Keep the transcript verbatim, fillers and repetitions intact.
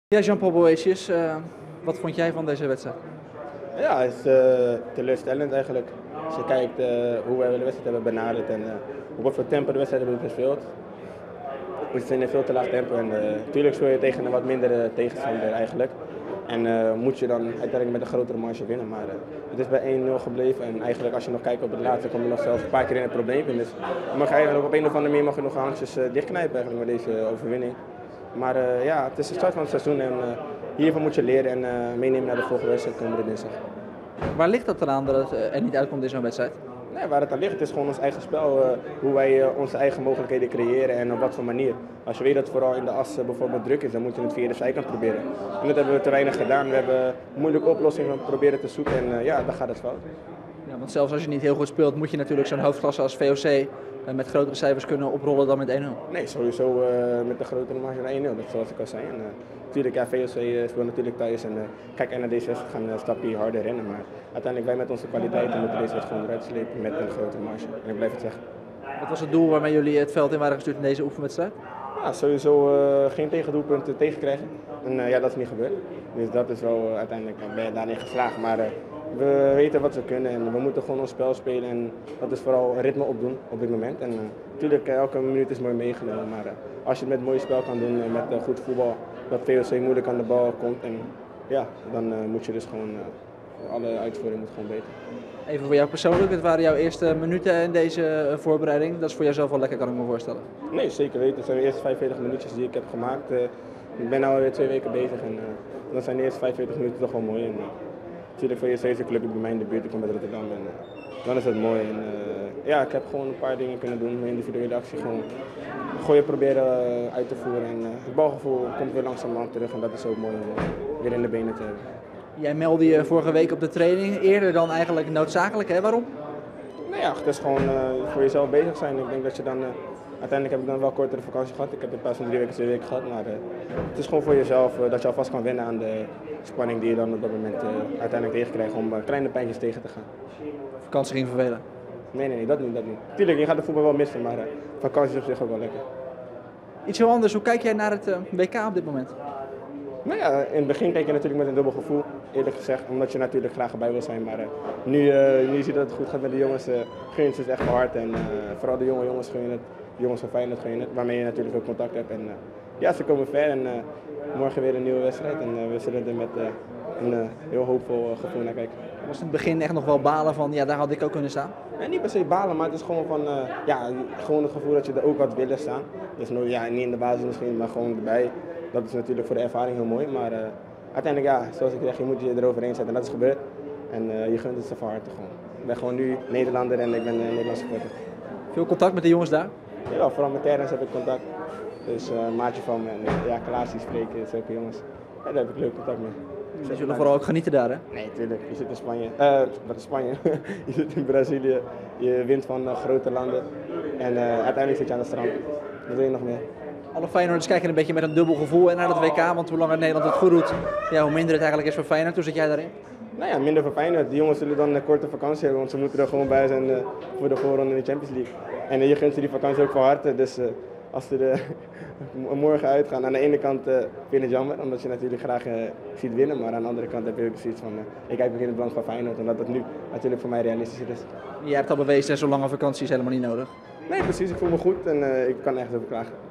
Ja, Jean-Paul Boetius, uh, wat vond jij van deze wedstrijd? Ja, het is uh, teleurstellend eigenlijk. Als je kijkt uh, hoe we de wedstrijd hebben benaderd en uh, op wat voor tempo de wedstrijd hebben gespeeld. We zijn in een veel te laag tempo en natuurlijk uh, speel je tegen een wat mindere tegenstander eigenlijk. En uh, moet je dan uiteindelijk met een grotere marge winnen. Maar uh, het is bij één nul gebleven en eigenlijk als je nog kijkt op het laatste kom je nog zelfs een paar keer in het probleem in. Dus je mag eigenlijk op een of andere manier mag je nog handjes uh, dichtknijpen eigenlijk met deze overwinning. Maar uh, ja, het is de start van het seizoen en uh, hiervan moet je leren en uh, meenemen naar de volgende wedstrijd komende dinsdag. Waar ligt dat eraan dat het uh, er niet uitkomt in zo'n wedstrijd? Nee, waar het aan ligt, het is gewoon ons eigen spel, uh, hoe wij uh, onze eigen mogelijkheden creëren en op wat voor manier. Als je weet dat het vooral in de as uh, bijvoorbeeld druk is, dan moet je het via de zijkant proberen. En dat hebben we te weinig gedaan. We hebben moeilijke oplossingen proberen te zoeken en uh, ja, dan gaat het fout. Ja, want zelfs als je niet heel goed speelt, moet je natuurlijk zo'n hoofdklasse als V O C uh, met grotere cijfers kunnen oprollen dan met één nul. Nee, sowieso uh, met de grotere marge dan één nul, dat zoals ik al zei. En, uh, natuurlijk, ja, V O C uh, speelt natuurlijk thuis en uh, kijk, N A D zes gaan een stapje harder rennen. Maar uiteindelijk wij met onze kwaliteiten moeten deze wedstrijd eruit slepen met een grotere marge. En ik blijf het zeggen. Wat was het doel waarmee jullie het veld in waren gestuurd in deze oefenwedstrijd? Ja, sowieso uh, geen tegendoelpunten tegenkrijgen. En uh, ja, dat is niet gebeurd. Dus dat is wel uh, uiteindelijk uh, ben je daarin geslaagd. Maar uh, we weten wat we kunnen en we moeten gewoon ons spel spelen. En dat is vooral ritme opdoen op dit moment. En uh, natuurlijk, uh, elke minuut is mooi meegenomen. Maar uh, als je het met mooi spel kan doen en met uh, goed voetbal, dat V O C moeilijk aan de bal komt. En ja, dan uh, moet je dus gewoon, uh, alle uitvoering moet gewoon beter. Even voor jou persoonlijk, het waren jouw eerste minuten in deze voorbereiding. Dat is voor jouzelf wel lekker, kan ik me voorstellen. Nee, zeker weten. Het zijn de eerste vijfenveertig minuutjes die ik heb gemaakt. Uh, ik ben nu alweer twee weken bezig en uh, dan zijn de eerste vijfenveertig minuten toch wel mooi. En, uh, natuurlijk voor je steeds een club bij mij in de buurt, ik kom uit Rotterdam en uh, dan is het mooi. En, uh, ja, ik heb gewoon een paar dingen kunnen doen, mijn individuele actie gewoon gooien proberen uh, uit te voeren. En uh, het balgevoel komt weer langzamerhand terug en dat is ook mooi om uh, weer in de benen te hebben. Jij meldde je vorige week op de training, eerder dan eigenlijk noodzakelijk, hè? Waarom? Nou ja, het is gewoon uh, voor jezelf bezig zijn. Ik denk dat je dan, uh, uiteindelijk heb ik dan wel kortere vakantie gehad. Ik heb in plaats van drie weken, twee weken gehad. Maar uh, het is gewoon voor jezelf uh, dat je alvast kan wennen aan de spanning die je dan op dat moment uh, uiteindelijk tegenkrijgt om uh, kleine pijntjes tegen te gaan. Vakantie ging vervelen? Nee, nee, nee, dat niet, dat niet. Tuurlijk, je gaat de voetbal wel missen, maar uh, vakantie is op zich ook wel lekker. Iets heel anders, hoe kijk jij naar het uh, W K op dit moment? Nou ja, in het begin kijk je natuurlijk met een dubbel gevoel, eerlijk gezegd, omdat je natuurlijk graag erbij wil zijn. Maar uh, nu, uh, nu je ziet dat het goed gaat met de jongens, uh, gun je het echt wel hard. En uh, vooral de jonge jongens gun je het, de jongens van Feyenoord gun je het, waarmee je natuurlijk ook contact hebt. En uh, ja, ze komen ver en uh, morgen weer een nieuwe wedstrijd en uh, we zullen er met uh, een uh, heel hoopvol uh, gevoel naar kijken. Was het in het begin echt nog wel balen van, ja, daar had ik ook kunnen staan? Nee, niet per se balen, maar het is gewoon van, uh, ja, gewoon het gevoel dat je er ook had willen staan. Dus nou, ja, niet in de basis misschien, maar gewoon erbij. Dat is natuurlijk voor de ervaring heel mooi, maar uh, uiteindelijk ja, zoals ik zeg, je moet je eroverheen zetten en dat is gebeurd. En uh, je gunt het ze van harte gewoon. Ik ben gewoon nu Nederlander en ik ben uh, Nederlandse supporter. Veel contact met de jongens daar? Ja, vooral met Terrence heb ik contact. Dus uh, een maatje van me en uh, ja, Klaas die spreken, zulke jongens. Ja, daar heb ik leuk contact mee. Die zullen vooral ook genieten daar, hè? Nee, tuurlijk. Je zit in Spanje. Uh, wat is Spanje? Je zit in Brazilië, je wint van uh, grote landen en uh, uiteindelijk zit je aan het strand. Wat wil je nog meer? Alle Feyenoorders kijken een beetje met een dubbel gevoel naar het W K, want hoe langer Nederland het goed doet, ja, hoe minder het eigenlijk is voor Feyenoord. Hoe zit jij daarin? Nou ja, minder voor Feyenoord. Die jongens zullen dan een korte vakantie hebben, want ze moeten er gewoon bij zijn uh, voor de voorronde in de Champions League. En uh, je gunt ze die vakantie ook van harte, dus uh, als ze er uh, morgen uitgaan, aan de ene kant uh, vind je het jammer, omdat je natuurlijk graag uh, ziet winnen, maar aan de andere kant heb je ook zoiets van, uh, ik kijk ook in het belang van Feyenoord, omdat dat nu natuurlijk voor mij realistischer is. Jij hebt al bewezen, zo'n lange vakantie is helemaal niet nodig. Nee, precies. Ik voel me goed en uh, ik kan echt over klagen.